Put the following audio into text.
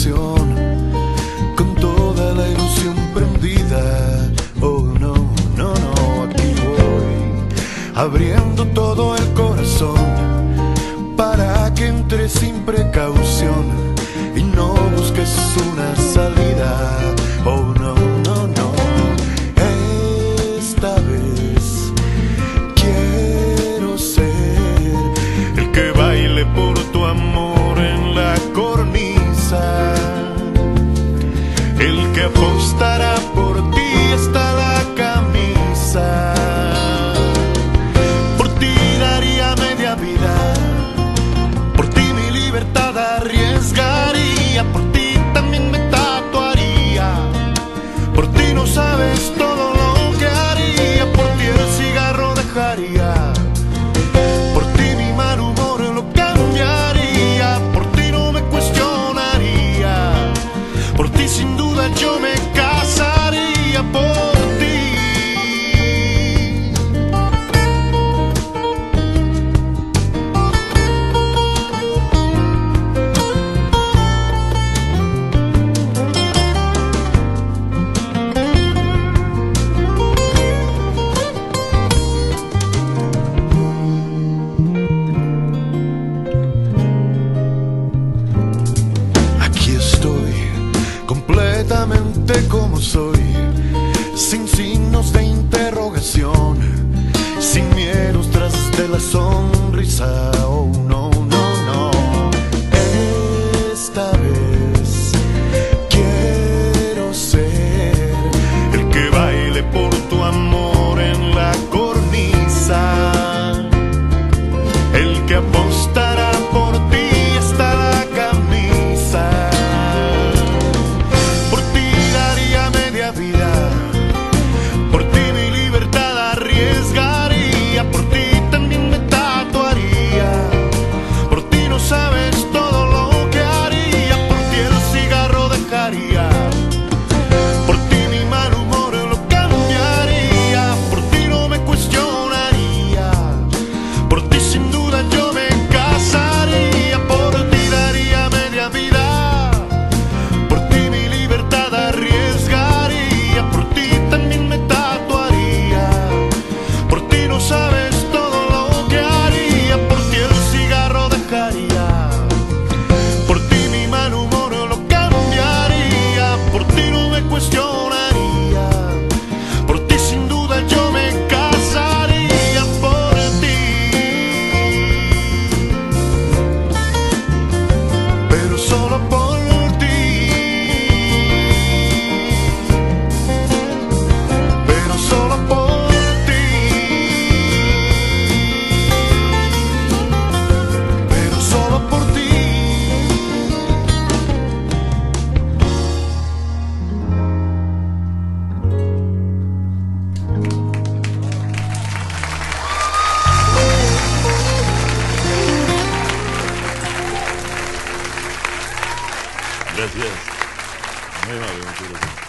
canción, con toda la ilusión prendida. Oh no, no, no, aquí voy, abriendo todo el corazón, para que entres sin precaución y no busques una salida. Oh no, no, no, esta vez quiero ser el que baile por tu amor en la cornisa, el que apostará por ti hasta la camisa. Por ti daría media vida, por ti mi libertad arriesgaría, por ti también me tatuaría, por ti no sabes todo lo que haría, por ti el cigarro dejaría, por ti mi mal humor lo cambiaría, por ti no me cuestionaría, por ti sin duda yo me casaría, por ti. Completamente como soy, sin signos de interrogación, sin miedos tras de la sonrisa. Oh no, no, no, esta vez quiero ser el que baile por tu amor en la cornisa, el que apostará por ti hasta la camisa. Por ti mi libertad arriesgaría, por ti también me tatuaría, por ti no sabes todo lo que haría, por ti el cigarro dejaría, por ti mi mal humor lo cambiaría, por ti no me cuestionaría, por ti sin duda yo me casaría, por ti daría media vida, por ti mi libertad arriesgaría, por ti también me tatuaría, por ti no sabes todo lo que haría, por ti el cigarro dejaría, por ti mi mal humor lo cambiaría, por ti no me cuestionaría, por ti sin duda yo me casaría, por ti. Pero solo por ti, pero solo por ti, pero solo por ti. Gracias. Muy amable, muchas gracias.